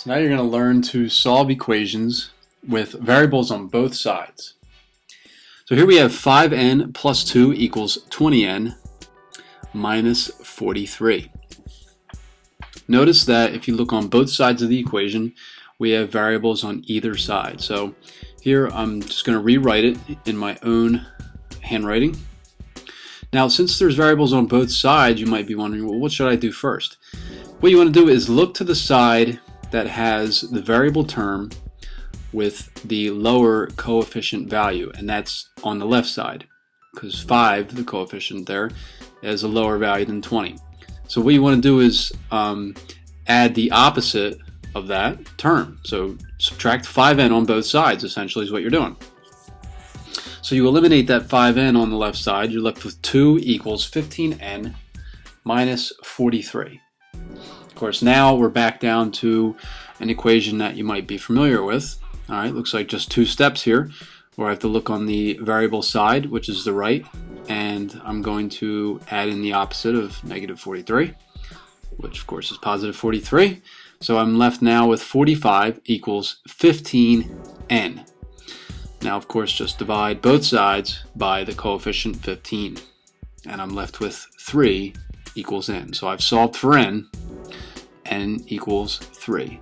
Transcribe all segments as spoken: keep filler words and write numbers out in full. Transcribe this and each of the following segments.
So now you're going to learn to solve equations with variables on both sides. So here we have five n plus two equals twenty n minus forty-three. Notice that if you look on both sides of the equation, we have variables on either side. So here I'm just going to rewrite it in my own handwriting. Now, since there's variables on both sides, you might be wondering, well, what should I do first? What you want to do is look to the side that has the variable term with the lower coefficient value, and that's on the left side, because five, the coefficient there, is a lower value than twenty. So what you want to do is um, add the opposite of that term. So subtract five n on both sides, essentially, is what you're doing. So you eliminate that five n on the left side, you're left with two equals fifteen n minus forty-three. Of course, now we're back down to an equation that you might be familiar with. All right, looks like just two steps here, where I have to look on the variable side, which is the right, and I'm going to add in the opposite of negative forty-three, which of course is positive forty-three. So I'm left now with forty-five equals fifteen n. Now, of course, just divide both sides by the coefficient fifteen, and I'm left with three equals n. So I've solved for n, n equals three.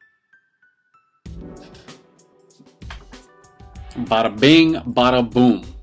Bada bing, bada boom.